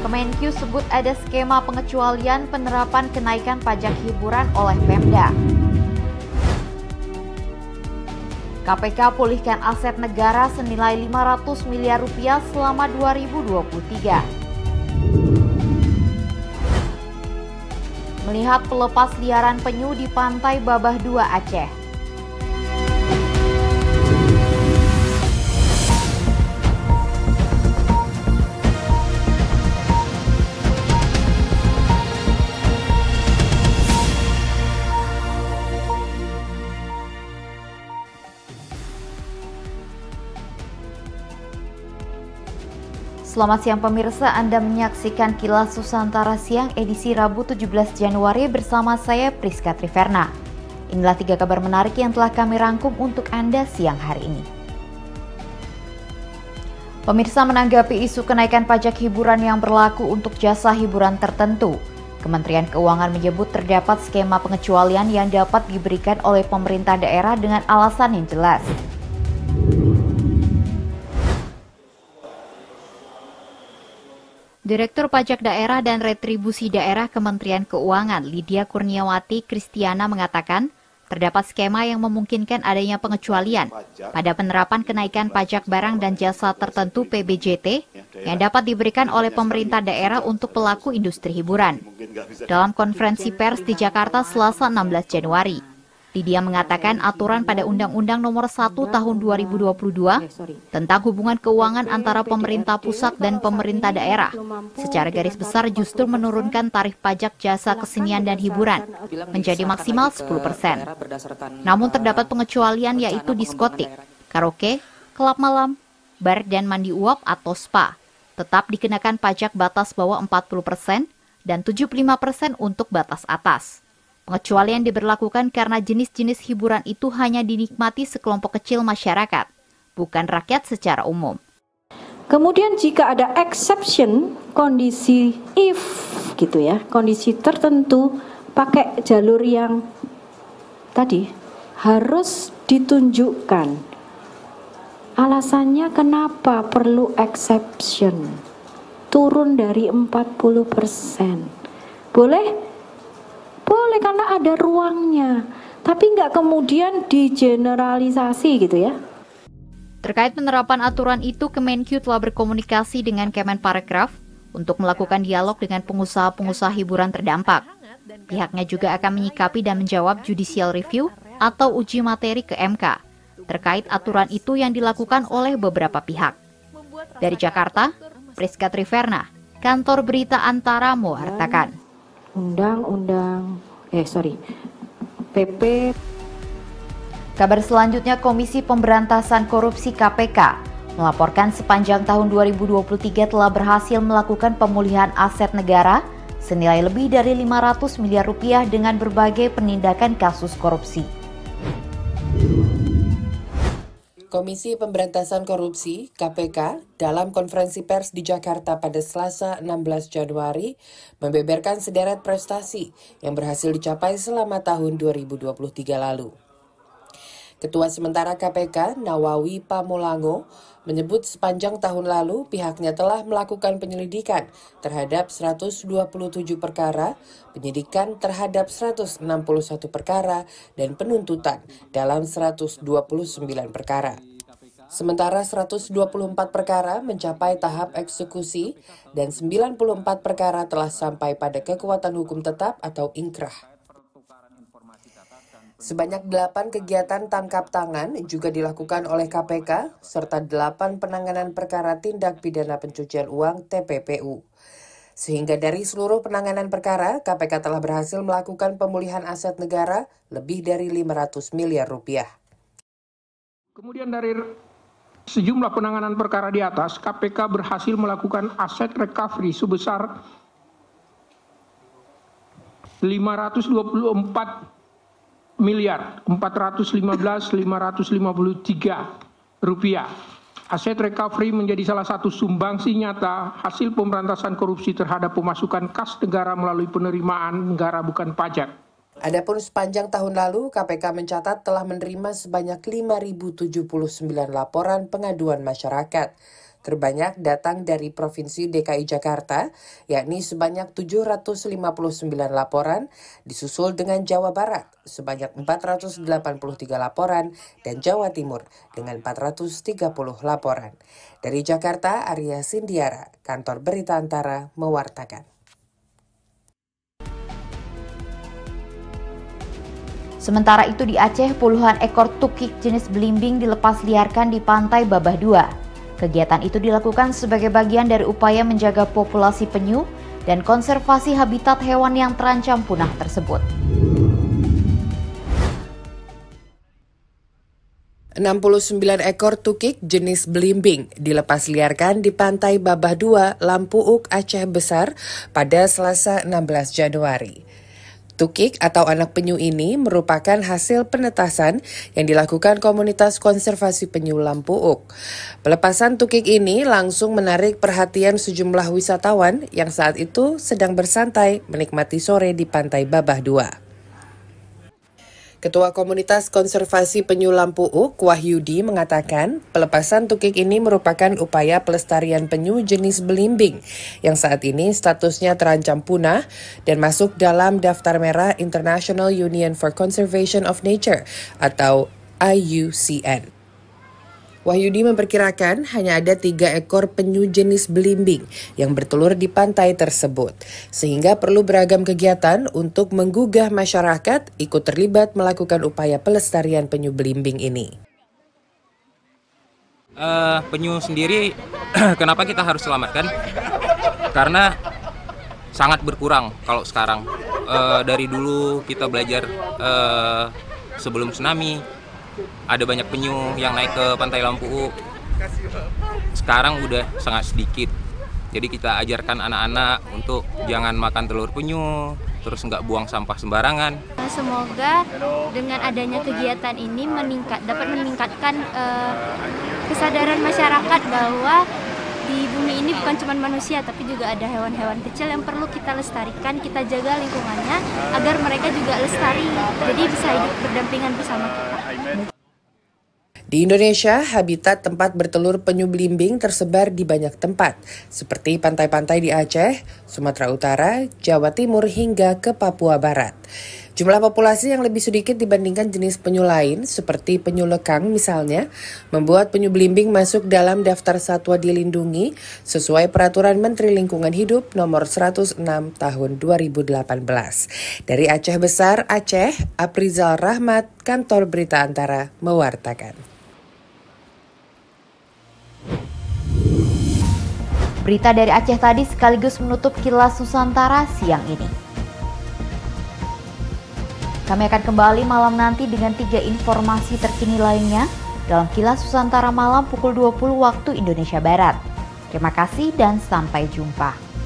Kemenkyu sebut ada skema pengecualian penerapan kenaikan pajak hiburan oleh Pemda. KPK pulihkan aset negara senilai 500 miliar rupiah selama 2023. Melihat pelepas liaran penyu di Pantai Babah 2 Aceh. Selamat siang pemirsa, Anda menyaksikan Kilas Nusantara Siang edisi Rabu 17 Januari bersama saya Priska Triverna. Inilah 3 kabar menarik yang telah kami rangkum untuk Anda siang hari ini. Pemirsa, menanggapi isu kenaikan pajak hiburan yang berlaku untuk jasa hiburan tertentu, Kementerian Keuangan menyebut terdapat skema pengecualian yang dapat diberikan oleh pemerintah daerah dengan alasan yang jelas. Direktur Pajak Daerah dan Retribusi Daerah Kementerian Keuangan, Lydia Kurniawati Kristiana mengatakan, terdapat skema yang memungkinkan adanya pengecualian pada penerapan kenaikan pajak barang dan jasa tertentu PBJT yang dapat diberikan oleh pemerintah daerah untuk pelaku industri hiburan. Dalam konferensi pers di Jakarta Selasa 16 Januari, Lydia mengatakan aturan pada Undang-Undang Nomor 1 Tahun 2022 tentang hubungan keuangan antara pemerintah pusat dan pemerintah daerah secara garis besar justru menurunkan tarif pajak jasa kesenian dan hiburan menjadi maksimal 10%. Namun terdapat pengecualian yaitu diskotik, karaoke, klub malam, bar dan mandi uap atau spa tetap dikenakan pajak batas bawah 40% dan 75% untuk batas atas. Pengecualian diberlakukan karena jenis-jenis hiburan itu hanya dinikmati sekelompok kecil masyarakat, bukan rakyat secara umum. Kemudian jika ada exception, kondisi if gitu ya, kondisi tertentu pakai jalur yang tadi harus ditunjukkan. Alasannya kenapa perlu exception? Turun dari 40%. Boleh? Boleh karena ada ruangnya, tapi nggak kemudian digeneralisasi gitu ya. Terkait penerapan aturan itu, Kemenkyu telah berkomunikasi dengan Kemenparekraf untuk melakukan dialog dengan pengusaha-pengusaha hiburan terdampak. Pihaknya juga akan menyikapi dan menjawab judicial review atau uji materi ke MK terkait aturan itu yang dilakukan oleh beberapa pihak. Dari Jakarta, Priska Triverna, Kantor Berita Antara mewartakan. PP. Kabar selanjutnya, Komisi Pemberantasan Korupsi KPK melaporkan sepanjang tahun 2023 telah berhasil melakukan pemulihan aset negara senilai lebih dari 500 miliar rupiah dengan berbagai penindakan kasus korupsi. Komisi Pemberantasan Korupsi (KPK) dalam konferensi pers di Jakarta pada Selasa 16 Januari membeberkan sederet prestasi yang berhasil dicapai selama tahun 2023 lalu. Ketua Sementara KPK, Nawawi Pamulango, menyebut sepanjang tahun lalu pihaknya telah melakukan penyelidikan terhadap 127 perkara, penyidikan terhadap 161 perkara, dan penuntutan dalam 129 perkara. Sementara 124 perkara mencapai tahap eksekusi dan 94 perkara telah sampai pada kekuatan hukum tetap atau inkrah. Sebanyak 8 kegiatan tangkap tangan juga dilakukan oleh KPK, serta 8 penanganan perkara tindak pidana pencucian uang TPPU. Sehingga dari seluruh penanganan perkara, KPK telah berhasil melakukan pemulihan aset negara lebih dari 500 miliar rupiah. Kemudian dari sejumlah penanganan perkara di atas, KPK berhasil melakukan aset recovery sebesar 524 miliar 415.553 rupiah. Aset recovery menjadi salah satu sumbangsi nyata hasil pemberantasan korupsi terhadap pemasukan kas negara melalui penerimaan negara bukan pajak. Adapun sepanjang tahun lalu, KPK mencatat telah menerima sebanyak 5.079 laporan pengaduan masyarakat. Terbanyak datang dari Provinsi DKI Jakarta, yakni sebanyak 759 laporan, disusul dengan Jawa Barat sebanyak 483 laporan, dan Jawa Timur dengan 430 laporan. Dari Jakarta, Arya Sindiara, Kantor Berita Antara, mewartakan. Sementara itu di Aceh, puluhan ekor tukik jenis belimbing dilepas liarkan di Pantai Babah II. Kegiatan itu dilakukan sebagai bagian dari upaya menjaga populasi penyu dan konservasi habitat hewan yang terancam punah tersebut. 69 ekor tukik jenis belimbing dilepas liarkan di Pantai Babah II, Lampuuk, Aceh Besar pada Selasa 16 Januari. Tukik atau anak penyu ini merupakan hasil penetasan yang dilakukan komunitas konservasi penyu Lampuuk. Pelepasan tukik ini langsung menarik perhatian sejumlah wisatawan yang saat itu sedang bersantai menikmati sore di Pantai Babah II. Ketua Komunitas Konservasi Penyu Lampuuk, Wahyudi, mengatakan pelepasan tukik ini merupakan upaya pelestarian penyu jenis belimbing yang saat ini statusnya terancam punah dan masuk dalam daftar merah International Union for Conservation of Nature atau IUCN. Wahyudi memperkirakan hanya ada 3 ekor penyu jenis belimbing yang bertelur di pantai tersebut, sehingga perlu beragam kegiatan untuk menggugah masyarakat ikut terlibat melakukan upaya pelestarian penyu belimbing ini. Penyu sendiri, kenapa kita harus selamatkan? Karena sangat berkurang kalau sekarang. Dari dulu kita belajar sebelum tsunami, ada banyak penyu yang naik ke Pantai Lampuuk. Sekarang udah sangat sedikit. Jadi kita ajarkan anak-anak untuk jangan makan telur penyu, terus nggak buang sampah sembarangan. Semoga dengan adanya kegiatan ini dapat meningkatkan kesadaran masyarakat bahwa di bumi ini bukan cuma manusia, tapi juga ada hewan-hewan kecil yang perlu kita lestarikan, kita jaga lingkungannya agar mereka juga lestari, jadi bisa hidup berdampingan bersama kita. Di Indonesia, habitat tempat bertelur penyu belimbing tersebar di banyak tempat, seperti pantai-pantai di Aceh, Sumatera Utara, Jawa Timur, hingga ke Papua Barat. Jumlah populasi yang lebih sedikit dibandingkan jenis penyu lain, seperti penyu lekang misalnya, membuat penyu belimbing masuk dalam daftar satwa dilindungi sesuai Peraturan Menteri Lingkungan Hidup Nomor 106 Tahun 2018. Dari Aceh Besar, Aceh, Aprizal Rahmat, Kantor Berita Antara, mewartakan. Berita dari Aceh tadi sekaligus menutup Kilas Nusantara siang ini. Kami akan kembali malam nanti dengan 3 informasi terkini lainnya dalam Kilas Nusantara malam pukul 20 waktu Indonesia Barat. Terima kasih dan sampai jumpa.